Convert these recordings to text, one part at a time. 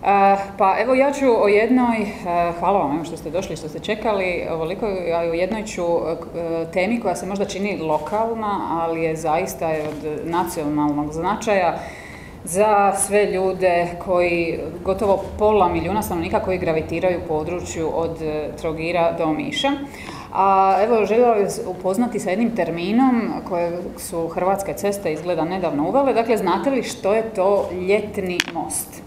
Pa evo ja ću o jednoj, hvala vam što ste došli, što ste čekali ovoliko, o jednoj ću temi koja se možda čini lokalna, ali je zaista od nacionalnog značaja za sve ljude koji, gotovo pola milijuna stanovnika koji gravitiraju u području od Trogira do Omiša. A evo, željela bih upoznati sa jednim terminom kojeg su Hrvatske ceste izgleda nedavno uvele. Dakle, znate li što je to ljetni most?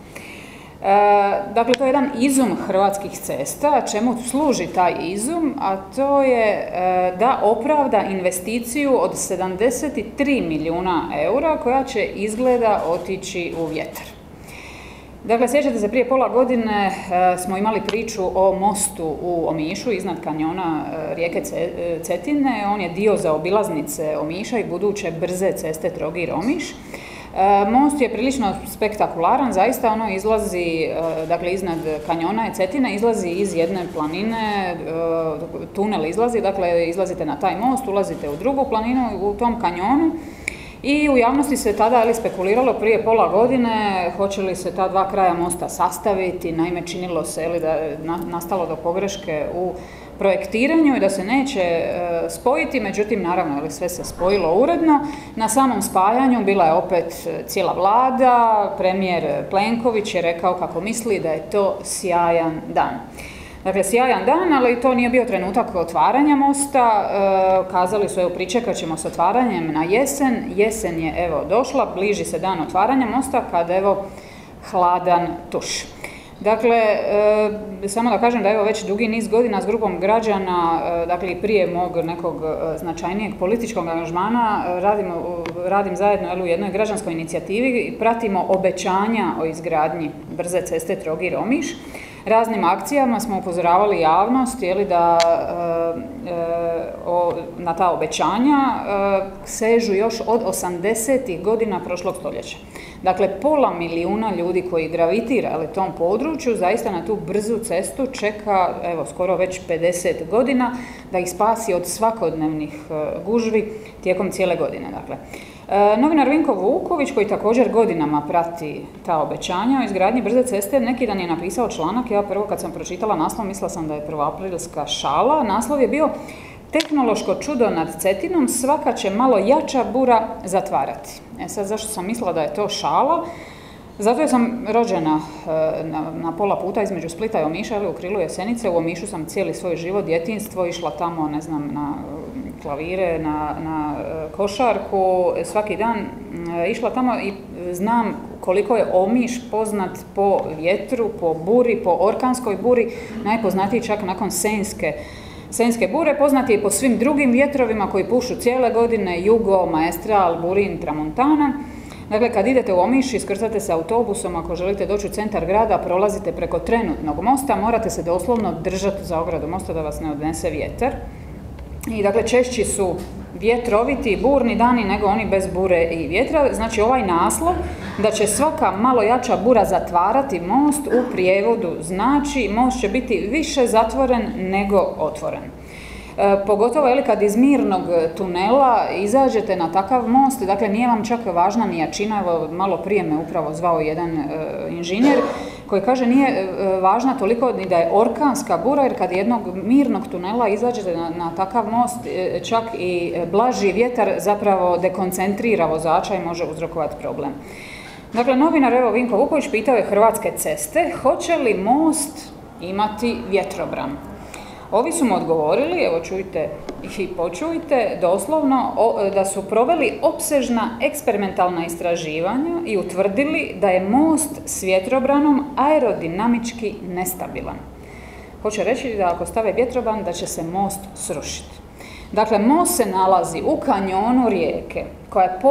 Dakle, to je jedan izum Hrvatskih cesta. Čemu služi taj izum? A to je da opravda investiciju od 73 milijuna eura koja će izgleda otići u vjetar. Dakle, sjećate se, prije pola godine smo imali priču o mostu u Omišu, iznad kanjona rijeke Cetine. On je dio zaobilaznice Omiša i buduće brze ceste Trogir-Omiš. Most je prilično spektakularan, zaista ono izlazi, dakle iznad kanjona je Cetine, izlazi iz jedne planine, tunel izlazi, dakle izlazite na taj most, ulazite u drugu planinu u tom kanjonu. I u javnosti se tada spekuliralo prije pola godine hoće li se ta dva kraja mosta sastaviti, naime činilo se da je nastalo do pogreške u projektiranju i da se neće spojiti, međutim naravno sve se spojilo uredno. Na samom spajanju bila je opet cijela vlada, premijer Plenković je rekao kako misli da je to sjajan dan. Dakle, sjajan dan, ali to nije bio trenutak otvaranja mosta. Kazali su, evo, pričekat ćemo s otvaranjem na jesen. Jesen je, evo, došla, bliži se dan otvaranja mosta, kad, evo, hladan tuš. Dakle, samo da kažem da evo već dugi niz godina s grupom građana, dakle i prije mog nekog značajnijeg političkog angažmana, radim zajedno u jednoj građanskoj inicijativi i pratimo obećanja o izgradnji brze ceste Trogir-Omiš. Raznim akcijama smo upozoravali javnost da na ta obećanja sežu još od 80. godina prošlog stoljeća. Dakle, pola milijuna ljudi koji gravitira tom području zaista na tu brzu cestu čeka evo skoro već 50 godina da ih spasi od svakodnevnih gužvi tijekom cijele godine. Dakle, novinar Vinko Vuković, koji također godinama prati ta obećanja o izgradnji brze ceste, neki dan je napisao članak. Ja prvo kad sam pročitala naslov mislila sam da je prvoaprilska šala. Naslov je bio: tehnološko čudo nad Cetinom, svaka će malo jača bura zatvarati. Sad, zašto sam mislila da je to šala? Zato jer sam rođena na pola puta između Splita i Omiša, u krilu Jesenice. U Omišu sam cijeli svoj život, djetinjstvo, išla tamo, ne znam, na klavire, na košarku, svaki dan išla tamo i znam koliko je Omiš poznat po vjetru, po buri, po orkanskoj buri, najpoznatiji čak nakon Senjske bure, poznat je i po svim drugim vjetrovima koji pušu cijele godine, jugo, maestral, burin, tramontana. Dakle, kad idete u Omiš, iskrcate se autobusom, ako želite doći u centar grada, prolazite preko trenutnog mosta, morate se doslovno držati za ogradu mosta da vas ne odnese vjetar. I dakle, češći su vjetroviti i burni dani nego oni bez bure i vjetra. Znači, ovaj naslov da će svaka malo jača bura zatvarati most u prijevodu znači most će biti više zatvoren nego otvoren. Pogotovo kad iz mirnog tunela izađete na takav most, dakle nije vam čak važna ni jačina. Evo, malo prije me upravo zvao jedan inženjer koji kaže nije važna toliko ni da je orkanska bura, jer kad jednog mirnog tunela izađete na takav most, čak i blaži vjetar zapravo dekoncentrira vozača i može uzrokovati problem. Dakle, novinar Vinko Vuković pitao je Hrvatske ceste hoće li most imati vjetrobran. Ovi su mu odgovorili, evo čujte i počujte, doslovno da su proveli opsežna eksperimentalna istraživanja i utvrdili da je most s vjetrobranom aerodinamički nestabilan. Hoće reći da ako stave vjetrobran da će se most srušiti. Dakle, most se nalazi u kanjonu rijeke koja je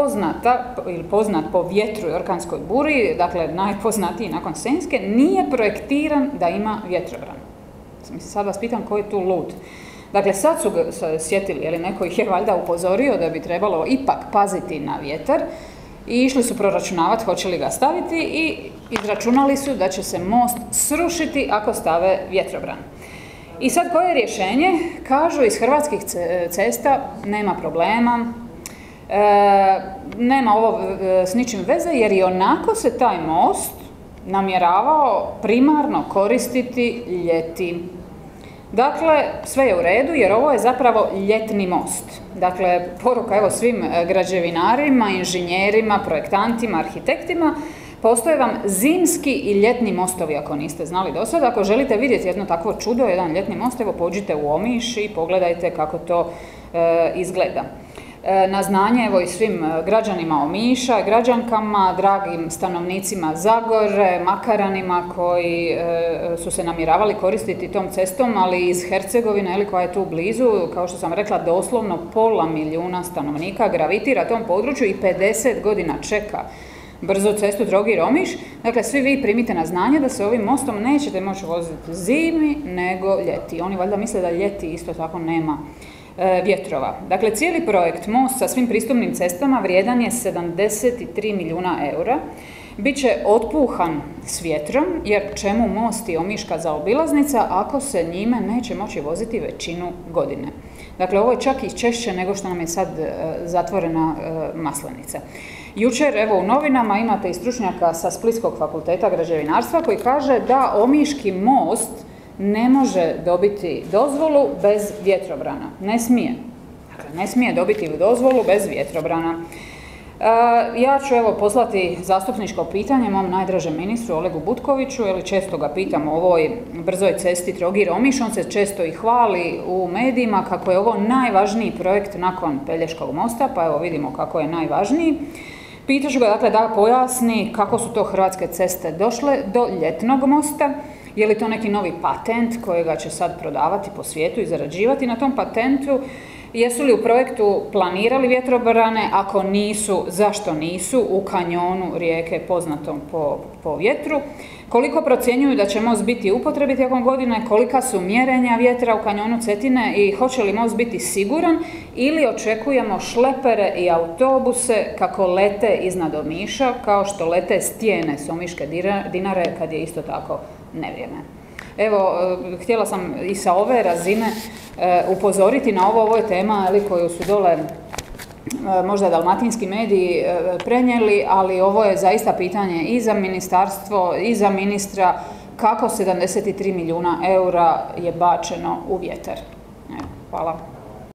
poznat po vjetru i orkanskoj buri, dakle najpoznatiji nakon Senjske, nije projektiran da ima vjetrobran. Sad vas pitam ko je tu lud. Dakle, sad su ga sjetili, neko ih je valjda upozorio da bi trebalo ipak paziti na vjetar i išli su proračunavati hoće li ga staviti i izračunali su da će se most srušiti ako stave vjetrobran. I sad koje je rješenje? Kažu iz Hrvatskih cesta nema problema, nema ovo s ničim veze jer i onako se taj most namjeravao primarno koristiti ljeti. Dakle, sve je u redu jer ovo je zapravo ljetni most. Dakle, poruka evo svim građevinarima, inženjerima, projektantima, arhitektima, postoje vam zimski i ljetni mostovi ako niste znali do sada. Ako želite vidjeti jedno takvo čudo, jedan ljetni most, evo pođite u Omiš i pogledajte kako to izgleda. Na znanje evo i svim građanima Omiša, građankama, dragim stanovnicima Zagore, Makaranima koji su se namjeravali koristiti tom cestom, ali iz Hercegovine, koja je tu blizu, kao što sam rekla, doslovno pola milijuna stanovnika gravitira tom području i 50 godina čeka brzu cestu Trogir-Omiš. Dakle, svi vi primite na znanje da se ovim mostom nećete moći voziti zimi, nego ljeti. Oni valjda misle da ljeti isto tako nema vjetrova. Dakle, cijeli projekt most sa svim pristupnim cestama vrijedan je 73 milijuna eura. Biće otpuhan s vjetrom, jer čemu most i omiška zaobilaznica ako se njime neće moći voziti većinu godine. Dakle, ovo je čak i češće nego što nam je sad zatvorena Maslenica. Jučer, evo u novinama imate i stručnjaka sa Splitskog fakulteta građevinarstva koji kaže da omiški most ne može dobiti dozvolu bez vjetrobrana. Ne smije. Dakle, ne smije dobiti dozvolu bez vjetrobrana. Ja ću evo poslati zastupničko pitanje mom najdražem ministru Olegu Butkoviću, jer često ga pitam o ovoj brzoj cesti Trogir-Omiš, on se često i hvali u medijima kako je ovo najvažniji projekt nakon Pelješkog mosta, pa evo vidimo kako je najvažniji. Pitaću ga dakle da pojasni kako su to Hrvatske ceste došle do Ljetnog mosta, je li to neki novi patent kojega će sad prodavati po svijetu i zarađivati na tom patentu, jesu li u projektu planirali vjetrobrane, ako nisu, zašto nisu, u kanjonu rijeke poznatom po vjetru, koliko procjenjuju da će most biti u upotrebi tijekom godine, kolika su mjerenja vjetra u kanjonu Cetine i hoće li most biti siguran ili očekujemo šlepere i autobuse kako lete iznad Omiša, kao što lete stijene s Omiške Dinare kad je isto tako nevrijeme. Evo, htjela sam i sa ove razine upozoriti na ovo je tema koju su dole možda dalmatinski mediji prenijeli, ali ovo je zaista pitanje i za ministarstvo i za ministra kako 73 milijuna eura je bačeno u vjetar. Hvala.